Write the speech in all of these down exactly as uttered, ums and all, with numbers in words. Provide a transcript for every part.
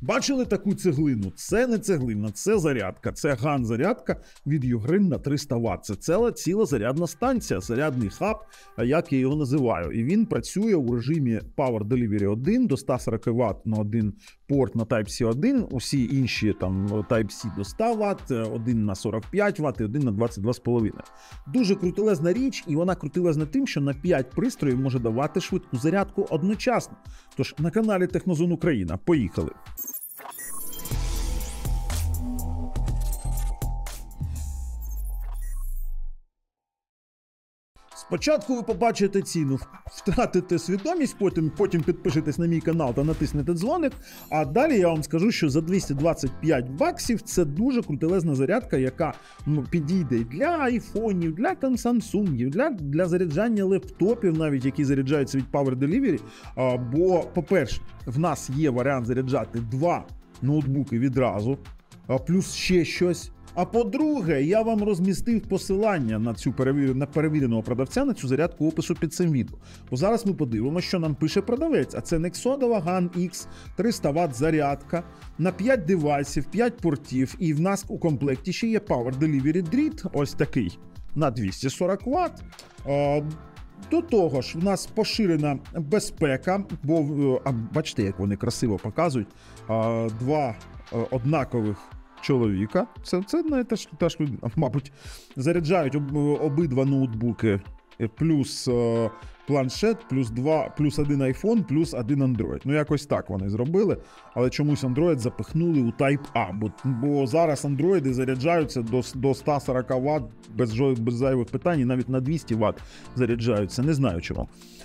Бачили таку цеглину? Це не цеглина, це зарядка. Це ган-зарядка від Югрин на триста ватт. Це ціла, ціла зарядна станція, зарядний хаб, як я його називаю. І він працює у режимі Power Delivery один до ста сорока ватт на один порт на Type-C один. Усі інші там Type-C до ста ватт, один на сорок п'ять ватт і один на двадцять два з половиною. Дуже крутелезна річ, і вона крутелезна тим, що на п'ять пристроїв може давати швидку зарядку одночасно. Тож на каналі Технозон Україна. Поїхали! Спочатку ви побачите ціну, втратите свідомість, потім, потім підпишетесь на мій канал та натиснете дзвоник, а далі я вам скажу, що за двісті двадцять п'ять баксів це дуже крутелезна зарядка, яка ну, підійде і для айфонів, для там самсунгів, для, для заряджання лептопів навіть, які заряджаються від Power Delivery, а, бо, по-перше, в нас є варіант заряджати два ноутбуки відразу, а плюс ще щось. А по-друге, я вам розмістив посилання на цю перевір... на перевіреного продавця на цю зарядку опису під цим відео. Бо зараз ми подивимося, що нам пише продавець. А це Nexodova ган ікс триста ватт зарядка на п'ять девайсів, п'ять портів. І в нас у комплекті ще є Power Delivery дріт, ось такий, на двісті сорок ватт. До того ж, в нас поширена безпека, бо, а, бачите, як вони красиво показують, два однакових чоловіка, це, це не теж, теж, мабуть, заряджають об, обидва ноутбуки, плюс е, планшет, плюс, два, плюс один айфон, плюс один Android. Ну, якось так вони зробили, але чомусь Android запихнули у Type-A, бо, бо зараз Android заряджаються до, до ста сорока ватт без, без зайвих питань, і навіть на двісті ватт заряджаються, не знаю чому.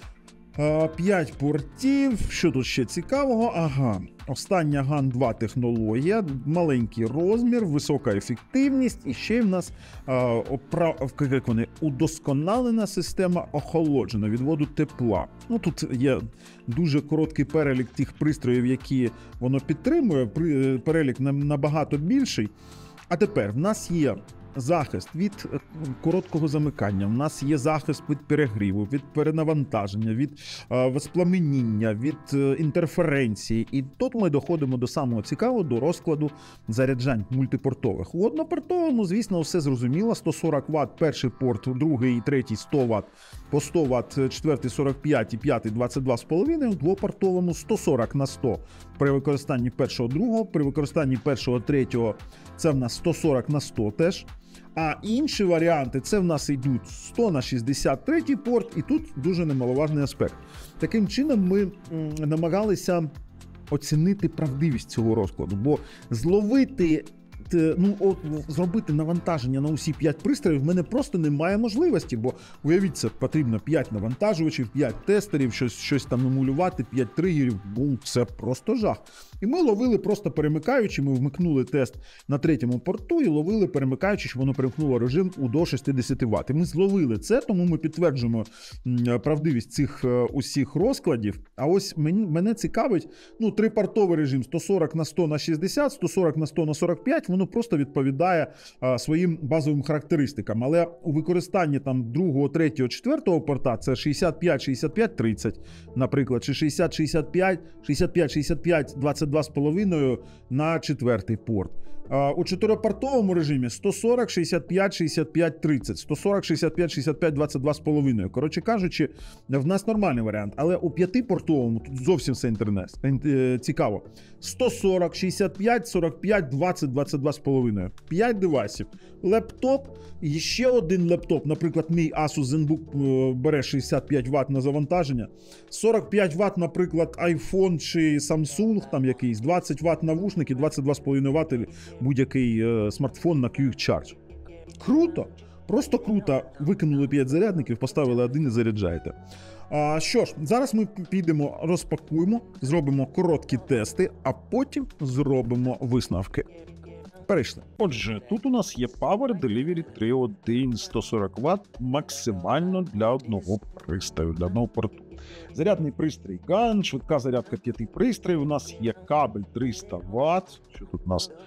п'ять портів, що тут ще цікавого? Ага, остання ган два технологія, маленький розмір, висока ефективність, і ще в нас а, оправ... як вони, удосконалена система охолодження, відводу тепла. Ну, тут є дуже короткий перелік тих пристроїв, які воно підтримує, перелік набагато більший. А тепер в нас є захист від короткого замикання, в нас є захист від перегріву, від перенавантаження, від е, воспламеніння, від е, інтерференції. І тут ми доходимо до самого цікавого, до розкладу заряджань мультипортових. У однопортовому, звісно, все зрозуміло. сто сорок ватт перший порт, другий і третій сто ватт, по сто ватт, четвертий сорок п'ять і п'ятий двадцять два з половиною. У двопортовому сто сорок на сто при використанні першого, другого, при використанні першого, третього це в нас сто сорок на сто теж. А інші варіанти, це в нас йдуть сто на шістдесят третій порт, і тут дуже немаловажний аспект. Таким чином ми намагалися оцінити правдивість цього розкладу, бо зловити, ну, от, зробити навантаження на усі п'ять пристроїв в мене просто немає можливості, бо, уявіть, це потрібно п'ять навантажувачів, п'ять тестерів, щось, щось там намалювати, п'ять тригерів, бум, це просто жах. І ми ловили просто перемикаючи, ми вмикнули тест на третьому порту і ловили перемикаючи, що воно перемкнуло режим у до шістдесят ватт. І ми зловили це, тому ми підтверджуємо правдивість цих усіх розкладів. А ось мені, мене цікавить, ну, трипортовий режим сто сорок на сто на шістдесят, сто сорок на сто на сорок п'ять, воно просто відповідає а, своїм базовим характеристикам. Але у використанні там другого, третього, четвертого порта це шістдесят п'ять шістдесят п'ять тридцять, наприклад, чи шістдесят шістдесят п'ять шістдесят п'ять шістдесят п'ять двадцять два з половиною на четвертий порт. А, у чотирипортовому режимі сто сорок шістдесят п'ять шістдесят п'ять тридцять, сто сорок шістдесят п'ять шістдесят п'ять двадцять два з половиною. Коротше кажучи, в нас нормальний варіант. Але у п'ятипортовому тут зовсім все інтернет. Цікаво. сто сорок шістдесят п'ять сорок п'ять двадцять двадцять два з половиною. п'ять девайсів. Лептоп, і ще один лептоп, наприклад, мій Asus ZenBook бере шістдесят п'ять ватт на завантаження, сорок п'ять ватт, наприклад, iPhone чи Samsung, там якийсь, двадцять ватт навушники, двадцять два з половиною ватт будь-який е, смартфон на Quick Charge. Круто! Просто круто. Викинули п'ять зарядників, поставили один і заряджаєте. А, що ж, зараз ми підемо, розпакуємо, зробимо короткі тести, а потім зробимо висновки. Перейшли. Отже, тут у нас є Power Delivery три один сто сорок ватт максимально для одного пристрою, для одного порту. Зарядний пристрій ган, швидка зарядка п'яти пристроїв, у нас є кабель триста ватт, що тут у нас?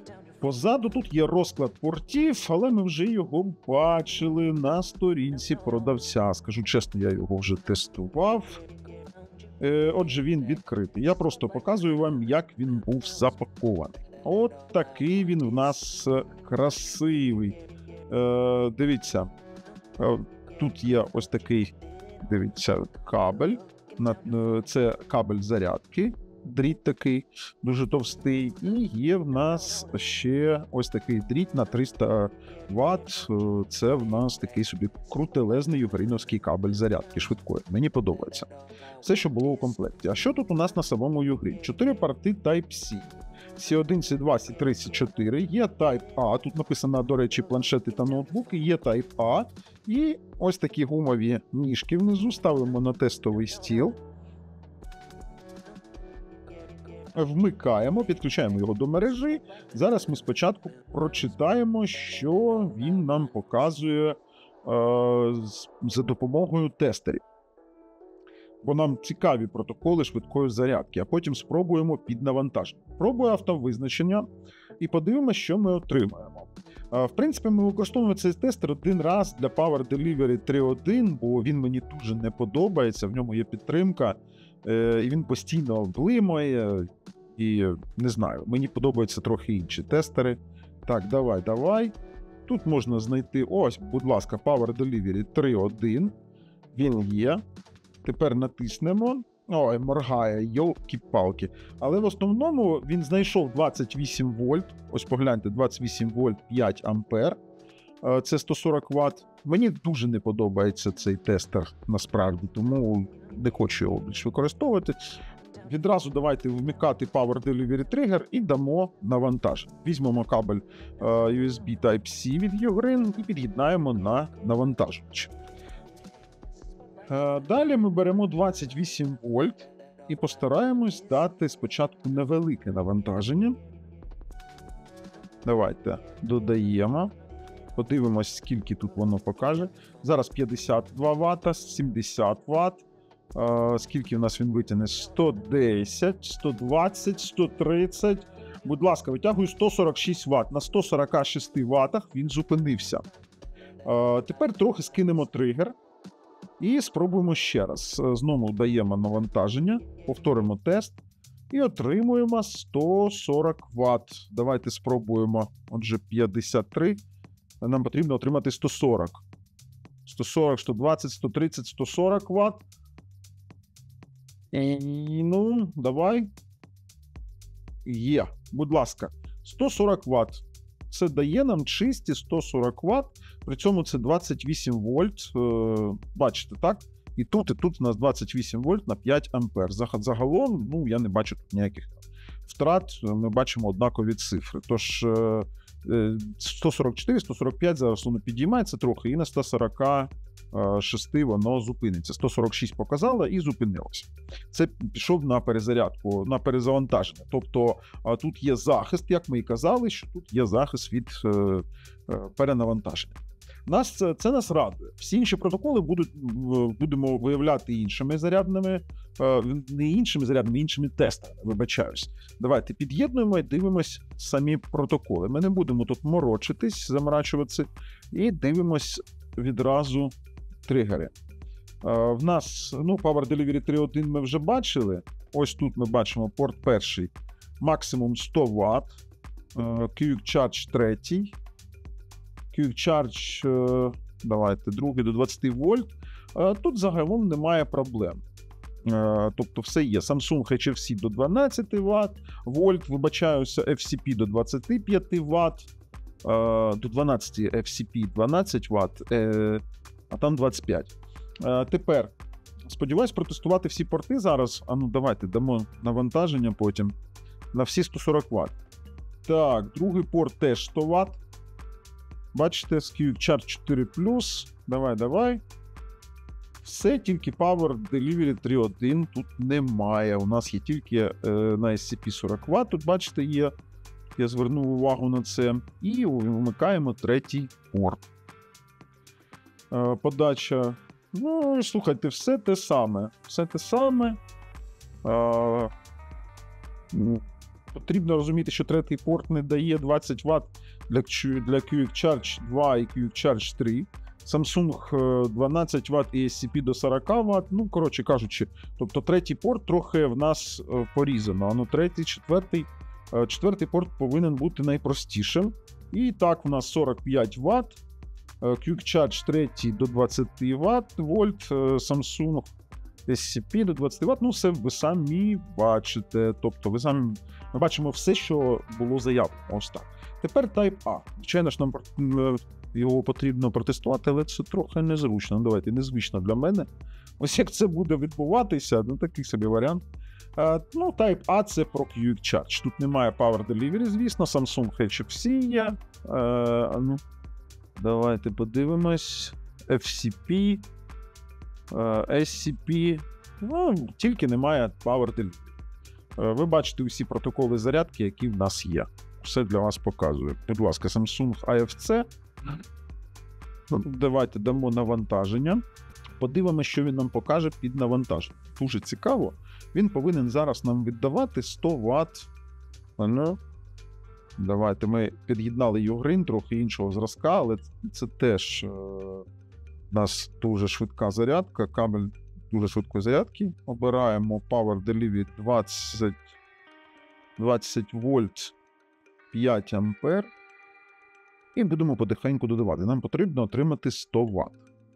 Позаду тут є розклад портів, але ми вже його бачили на сторінці продавця. Скажу чесно, я його вже тестував. Е, отже, він відкритий. Я просто показую вам, як він був запакований. От такий він у нас красивий. Е, дивіться, е, тут є ось такий, дивіться, кабель. Це кабель зарядки. Дріт такий дуже товстий, і є в нас ще ось такий дріт на триста ватт. Це в нас такий собі крутелезний югріновський кабель зарядки швидкої. Мені подобається. Все, що було у комплекті. А що тут у нас на самому югрі? Чотири порти Type-C. сі один, сі два, сі три, сі чотири, є Type-A, тут написано, до речі, планшети та ноутбуки, є Type-A, і ось такі гумові ніжки внизу ставимо на тестовий стіл. Вмикаємо, підключаємо його до мережі. Зараз ми спочатку прочитаємо, що він нам показує е, за допомогою тестерів. Бо нам цікаві протоколи швидкої зарядки, а потім спробуємо під навантаження. Пробую автовизначення і подивимося, що ми отримаємо. В принципі, ми використовуємо цей тестер один раз для Power Delivery три точка один, бо він мені дуже не подобається, в ньому є підтримка, і він постійно блимає, і не знаю, мені подобаються трохи інші тестери. Так, давай, давай. Тут можна знайти, ось, будь ласка, Power Delivery три точка один, він є. Тепер натиснемо. Ой, моргає, йолки-палки. Але в основному він знайшов двадцять вісім вольт. Ось погляньте, двадцять вісім вольт, п'ять ампер. Це сто сорок ватт. Мені дуже не подобається цей тестер насправді, тому не хочу його більше використовувати. Відразу давайте вмикати Power Delivery Trigger і дамо навантаження. Візьмемо кабель ю ес бі Type-C від Ugreen і під'єднаємо на навантажувач. Далі ми беремо двадцять вісім вольт і постараємось дати спочатку невелике навантаження. Давайте додаємо. Подивимось, скільки тут воно покаже. Зараз п'ятдесят два ватта, сімдесят ватт. Скільки в нас він витягне? сто десять, сто двадцять, сто тридцять. Будь ласка, витягую сто сорок шість ватт. На сто сорок шість ваттах він зупинився. Тепер трохи скинемо тригер. І спробуємо ще раз. Знову даємо навантаження, повторимо тест і отримуємо сто сорок ватт. Давайте спробуємо. Отже, п'ятдесят три. Нам потрібно отримати сто сорок. сто сорок, сто двадцять, сто тридцять, сто сорок ватт. І, ну, давай. Є, будь ласка, сто сорок ватт. Це дає нам чисті сто сорок ватт, при цьому це двадцять вісім вольт, бачите, так? І тут, і тут у нас двадцять вісім вольт на п'ять ампер. Загалом, ну, я не бачу тут ніяких втрат, ми бачимо однакові цифри. Тож сто сорок чотири, сто сорок п'ять зараз воно підіймається трохи, і на сто сорок шість воно зупиниться. сто сорок шість показало і зупинилося. Це пішов на перезарядку, на перезавантаження. Тобто тут є захист, як ми і казали, що тут є захист від е, перенавантаження. Нас, це, це нас радує. Всі інші протоколи будуть, будемо виявляти іншими зарядними, е, не іншими зарядними, іншими тестерами, вибачаюсь. Давайте під'єднуємо і дивимось самі протоколи. Ми не будемо тут морочитись, заморачуватися, і дивимось відразу тригери. Е, в нас, ну, Power Delivery три точка один ми вже бачили. Ось тут ми бачимо порт перший, максимум сто ватт, е, Quick Charge третій, Quick Charge, е, давайте, другий до двадцять вольт. Е, тут загалом немає проблем. Е, тобто все є. Samsung ейч еф сі до дванадцять ватт, вольт, вибачаюся, еф сі пі до двадцять п'ять ватт, до дванадцять еф сі пі дванадцять ватт, а там двадцять п'ять. Тепер, сподіваюсь протестувати всі порти зараз. А ну давайте дамо навантаження потім на всі сто сорок ватт. Так, другий порт теж сто ватт. Бачите, Quick Charge чотири плюс. Давай, давай. Все, тільки Power Delivery три точка один тут немає. У нас є тільки е, на ес сі пі сорок ватт. Тут, бачите, є. Я звернув увагу на це. І вмикаємо третій порт. Е, подача. Ну, слухайте, все те саме. Все те саме. Е, потрібно розуміти, що третій порт не дає двадцять ватт для, для Quick Charge два і Quick Charge три. Samsung дванадцять ватт і ес сі пі до сорок ватт. Ну, коротше кажучи, тобто третій порт трохи в нас порізано. А ну третій, четвертий, четвертий порт повинен бути найпростішим. І так, в нас сорок п'ять ватт. Quick Charge третій до двадцять ватт, вольт, Samsung ес сі пі до двадцять ватт. Ну, все ви самі бачите. Тобто, ви самі ми бачимо все, що було заявлено. Ось так. Тепер Type-A. Звичайно ж, нам його потрібно протестувати, але це трохи незручно. Давайте, незвично для мене. Ось як це буде відбуватися, ну такий собі варіант. Uh, ну, Type-A це про Quick Charge. Тут немає Power Delivery, звісно, Samsung ейч еф сі є. Uh, ну, давайте подивимось. еф сі пі, uh, ес сі пі, ну, тільки немає Power Delivery. Uh, ви бачите усі протоколи зарядки, які в нас є. Все для вас показую. Будь ласка, Samsung ей еф сі. Давайте дамо навантаження. Подивимося, що він нам покаже під навантаженням. Дуже цікаво. Він повинен зараз нам віддавати сто ватт. Ну, давайте ми під'єднали Ugreen, трохи іншого зразка, але це теж е, у нас дуже швидка зарядка, кабель дуже швидкої зарядки. Обираємо Power Delivery двадцять, двадцять вольт, п'ять ампер. І будемо потихеньку додавати. Нам потрібно отримати сто ватт.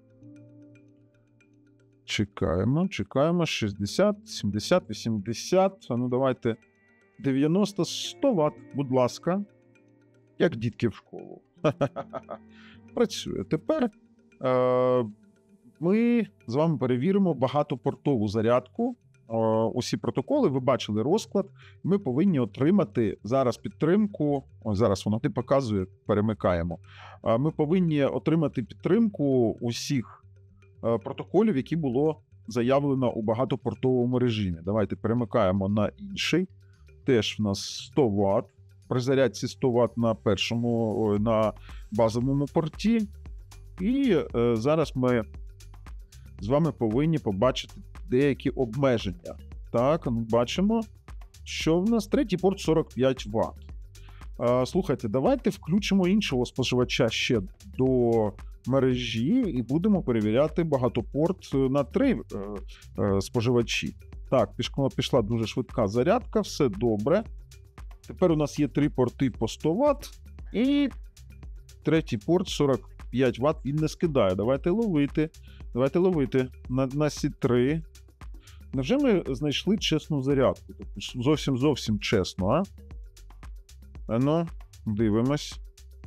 Чекаємо, чекаємо. шістдесят, сімдесят, вісімдесят. А ну давайте дев'яносто, сто ватт, будь ласка. Як дітки в школу. Працює. Тепер е- ми з вами перевіримо багатопортову зарядку. Е- усі протоколи, ви бачили розклад. Ми повинні отримати зараз підтримку. Ось зараз воно ти показує, перемикаємо. Е- ми повинні отримати підтримку усіх протоколів, які було заявлено у багатопортовому режимі. Давайте перемикаємо на інший. Теж в нас сто ватт. При зарядці сто ватт на першому, на базовому порті. І е, зараз ми з вами повинні побачити деякі обмеження. Так, ну, бачимо, що в нас третій порт сорок п'ять ватт. Е, слухайте, давайте включимо іншого споживача ще до мережі і будемо перевіряти багатопорт на три е, е, споживачі. Так, пішла, пішла дуже швидка зарядка, все добре. Тепер у нас є три порти по сто ватт і третій порт сорок п'ять ватт він не скидає. Давайте ловити. Давайте ловити на, на сі три. Невже ми знайшли чесну зарядку? Зовсім-зовсім чесно, а? Ну, дивимось.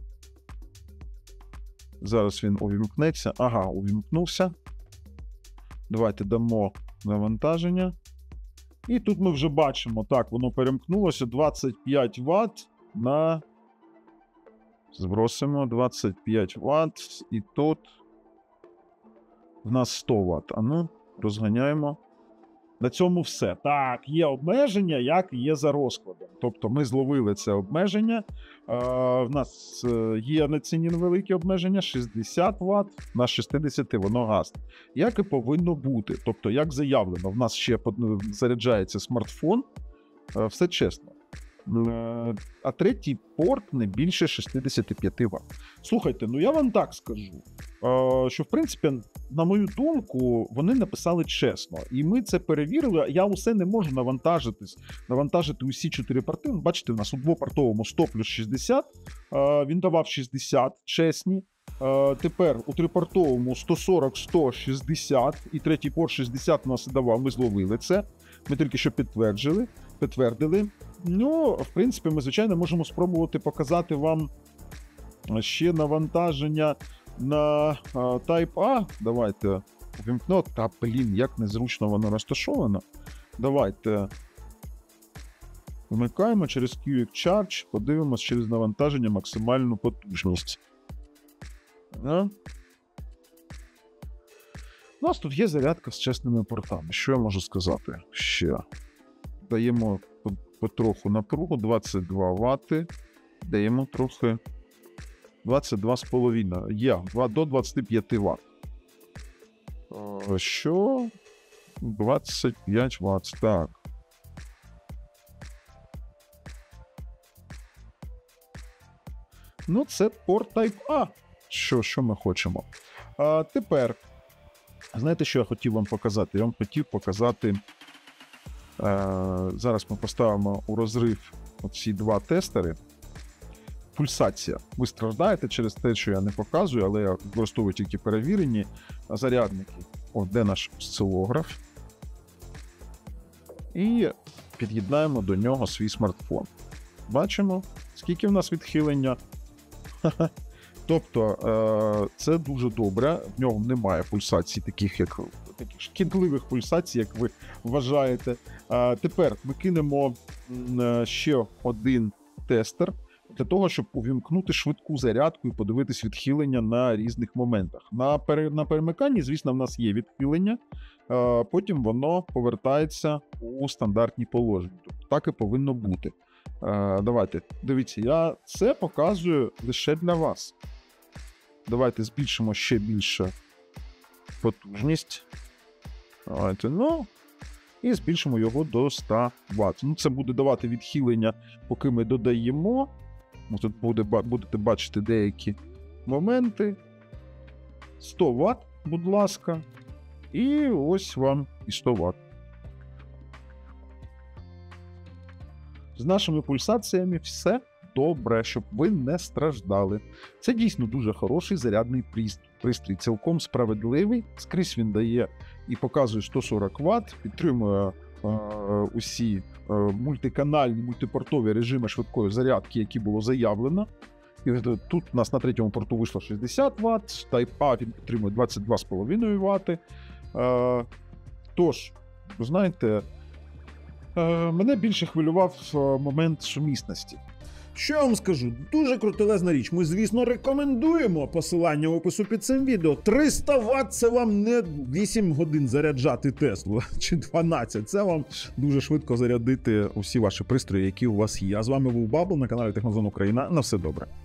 Зараз він увімкнеться. Ага, увімкнувся. Давайте дамо навантаження. І тут ми вже бачимо, так, воно перемкнулося. двадцять п'ять ватт на... Збросимо двадцять п'ять ватт. І тут в нас сто ватт. А ну, розганяємо. На цьому все. Так, є обмеження, як є за розкладом. Тобто ми зловили це обмеження. Е, в нас є на ціні невеликі обмеження, шістдесят ватт, на шістдесят воно гасне. Як і повинно бути. Тобто, як заявлено, в нас ще заряджається смартфон. Е, все чесно. Е, а третій порт не більше шістдесят п'ять ватт. Слухайте, ну я вам так скажу, е, що в принципі, на мою думку, вони написали чесно. І ми це перевірили. Я усе не можу навантажитись, навантажити усі чотири порти. Бачите, у нас у двопортовому сто плюс шістдесят, е, він давав шістдесят, чесні. Е, тепер у трипортовому сто сорок, сто шістдесят і третій порт шістдесят у нас давав, ми зловили це. Ми тільки що підтвердили, підтвердили. Ну, в принципі, ми, звичайно, можемо спробувати показати вам ще навантаження на uh, Type-A. Давайте вимкну. Та, блін, як незручно воно розташовано. Давайте вмикаємо через Quick Charge, подивимось через навантаження максимальну потужність. А? У нас тут є зарядка з чесними портами. Що я можу сказати ще? Даємо потроху напругу, двадцять два ватти. Даємо трохи двадцять два з половиною. Є, до двадцять п'ять ватт. Що? двадцять п'ять ватт, так. Ну, це порт Type-A. Що, що ми хочемо? А тепер, знаєте, що я хотів вам показати? Я вам хотів показати, е, зараз ми поставимо у розрив оці два тестери. Пульсація. Ви страждаєте через те, що я не показую, але я використовую тільки перевірені зарядники. О, де наш осцилограф? І під'єднаємо до нього свій смартфон. Бачимо, скільки в нас відхилення. Тобто, е, це дуже добре. В ньому немає пульсацій, таких як таких шкідливих пульсацій, як ви вважаєте. Е, тепер ми кинемо е, ще один тестер для того, щоб увімкнути швидку зарядку і подивитись відхилення на різних моментах. На, пере, на перемиканні, звісно, в нас є відхилення, е, потім воно повертається у стандартні положення. Тобто так і повинно бути. Е, давайте, дивіться, я це показую лише для вас. Давайте збільшимо ще більше потужність. Давайте, ну, і збільшимо його до сто ватт. Ну, це буде давати відхилення, поки ми додаємо. Тут буде, будете бачити деякі моменти. сто ватт, будь ласка. І ось вам і сто ватт. З нашими пульсаціями все добре, щоб ви не страждали. Це дійсно дуже хороший зарядний пристрій, цілком справедливий. Скрізь він дає і показує сто сорок ватт, підтримує е, усі е, мультиканальні, мультипортові режими швидкої зарядки, які було заявлено. І тут у нас на третьому порту вийшло шістдесят ватт, Type-A він підтримує двадцять два з половиною ватти. Е, тож, ви знаєте, е, мене більше хвилював момент сумісності. Що я вам скажу? Дуже крутелезна річ. Ми, звісно, рекомендуємо посилання в опису під цим відео. триста ватт – це вам не вісім годин заряджати Теслу, чи дванадцять. Це вам дуже швидко зарядити усі ваші пристрої, які у вас є. А з вами був Бабл на каналі Технозон Україна. На все добре.